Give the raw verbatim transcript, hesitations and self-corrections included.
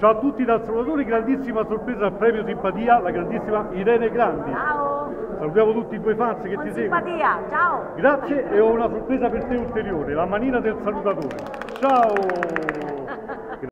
Ciao a tutti dal salutatore, grandissima sorpresa al premio simpatia, la grandissima Irene Grandi. Ciao! Salutiamo tutti i tuoi fans che Con ti seguono. simpatia, ciao! Grazie e ho una sorpresa per te ulteriore, la manina del salutatore. Ciao!